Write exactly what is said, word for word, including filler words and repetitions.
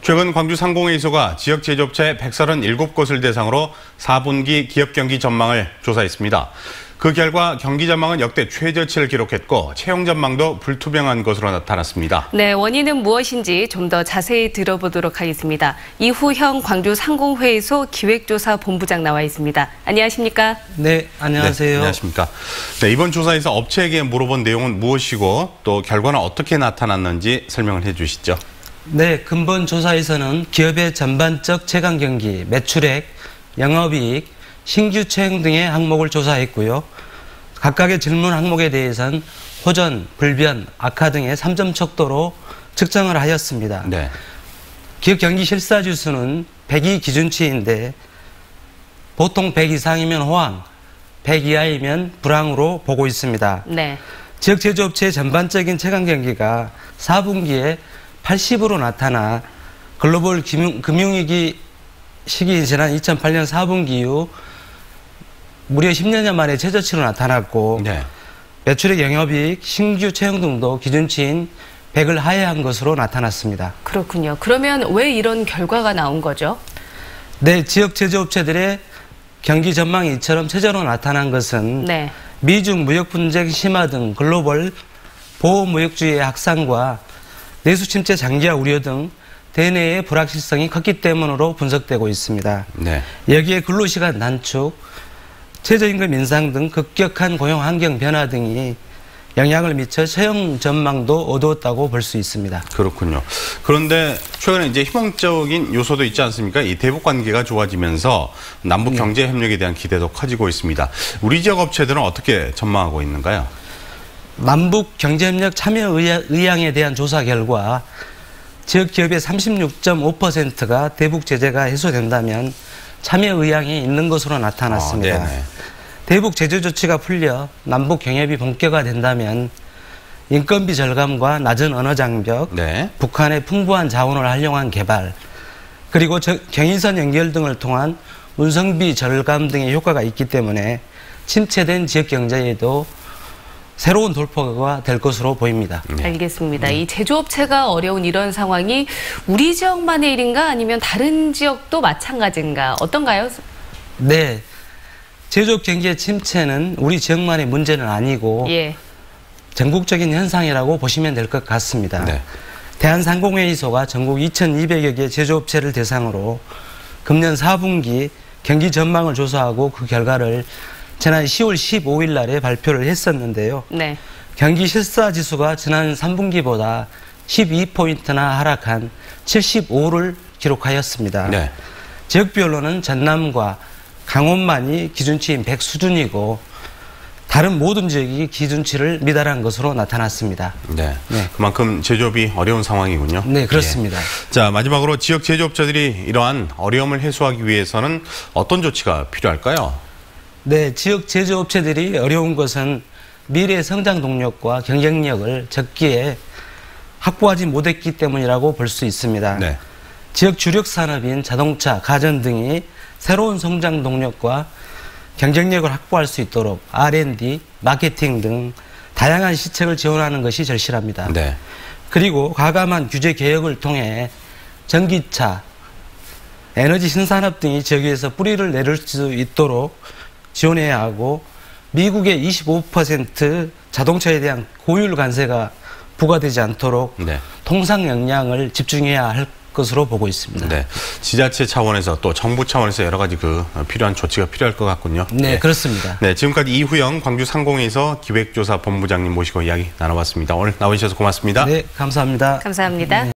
최근 광주 상공회의소가 지역 제조업체 백삼십칠 곳을 대상으로 사 분기 기업 경기 전망을 조사했습니다. 그 결과 경기 전망은 역대 최저치를 기록했고 채용 전망도 불투명한 것으로 나타났습니다. 네, 원인은 무엇인지 좀 더 자세히 들어보도록 하겠습니다. 이후형 광주 상공회의소 기획조사 본부장 나와 있습니다. 안녕하십니까? 네, 안녕하세요. 네, 안녕하십니까? 네, 이번 조사에서 업체에게 물어본 내용은 무엇이고 또 결과는 어떻게 나타났는지 설명을 해주시죠. 네, 근본 조사에서는 기업의 전반적 체감 경기, 매출액, 영업이익, 신규 채용 등의 항목을 조사했고요. 각각의 질문 항목에 대해서는 호전, 불변, 악화 등의 삼 점 척도로 측정을 하였습니다. 네. 기업 경기 실사 지수는 백이 기준치인데 보통 백 이상이면 호황, 백 이하이면 불황으로 보고 있습니다. 네. 지역 제조업체의 전반적인 체감 경기가 사 분기에 팔십으로 나타나 글로벌 금융, 금융위기 시기 지난 이천팔 년 사 분기 이후 무려 십 년여 만에 최저치로 나타났고 네. 매출액, 영업이익, 신규 채용 등도 기준치인 백을 하회한 것으로 나타났습니다. 그렇군요. 그러면 왜 이런 결과가 나온 거죠? 네, 지역 제조업체들의 경기 전망이 이처럼 최저로 나타난 것은 네. 미중 무역 분쟁 심화 등 글로벌 보호무역주의의 확산과 내수 침체 장기화 우려 등 대내의 불확실성이 컸기 때문으로 분석되고 있습니다. 네. 여기에 근로시간 단축, 최저임금 인상 등 급격한 고용 환경 변화 등이 영향을 미쳐 채용 전망도 어두웠다고 볼 수 있습니다. 그렇군요. 그런데 최근에 이제 희망적인 요소도 있지 않습니까? 이 대북 관계가 좋아지면서 남북 경제 협력에 대한 기대도 커지고 있습니다. 우리 지역 업체들은 어떻게 전망하고 있는가요? 남북 경제협력 참여 의향에 대한 조사 결과 지역 기업의 삼십육 점 오 퍼센트가 대북 제재가 해소된다면 참여 의향이 있는 것으로 나타났습니다. 아, 대북 제재 조치가 풀려 남북 경협이 본격화된다면 인건비 절감과 낮은 언어 장벽, 네. 북한의 풍부한 자원을 활용한 개발, 그리고 경인선 연결 등을 통한 운송비 절감 등의 효과가 있기 때문에 침체된 지역 경제에도 새로운 돌파가 될 것으로 보입니다. 네. 알겠습니다. 이 제조업체가 어려운 이런 상황이 우리 지역만의 일인가 아니면 다른 지역도 마찬가지인가 어떤가요? 네, 제조업 경기의 침체는 우리 지역만의 문제는 아니고 예. 전국적인 현상이라고 보시면 될 것 같습니다. 네. 대한상공회의소가 전국 이천이백여 개 제조업체를 대상으로 금년 사 분기 경기 전망을 조사하고 그 결과를 지난 시월 십오일 날에 발표를 했었는데요. 네. 경기 실사 지수가 지난 삼 분기보다 십이 포인트나 하락한 칠십오를 기록하였습니다. 네. 지역별로는 전남과 강원만이 기준치인 백 수준이고 다른 모든 지역이 기준치를 미달한 것으로 나타났습니다. 네. 네. 그만큼 제조업이 어려운 상황이군요. 네, 그렇습니다. 예. 자, 마지막으로 지역 제조업자들이 이러한 어려움을 해소하기 위해서는 어떤 조치가 필요할까요? 네, 지역 제조업체들이 어려운 것은 미래 성장 동력과 경쟁력을 적기에 확보하지 못했기 때문이라고 볼 수 있습니다. 네. 지역 주력 산업인 자동차, 가전 등이 새로운 성장 동력과 경쟁력을 확보할 수 있도록 알 앤 디, 마케팅 등 다양한 시책을 지원하는 것이 절실합니다. 네. 그리고 과감한 규제 개혁을 통해 전기차, 에너지 신산업 등이 지역에서 뿌리를 내릴 수 있도록 지원해야 하고 미국의 이십오 퍼센트 자동차에 대한 고율 관세가 부과되지 않도록 네. 통상 역량을 집중해야 할 것으로 보고 있습니다. 네, 지자체 차원에서 또 정부 차원에서 여러 가지 그 필요한 조치가 필요할 것 같군요. 네, 네. 그렇습니다. 네, 지금까지 이후형 광주 상공회의소 기획조사 본부장님 모시고 이야기 나눠봤습니다. 오늘 나와주셔서 고맙습니다. 네, 감사합니다. 감사합니다. 네.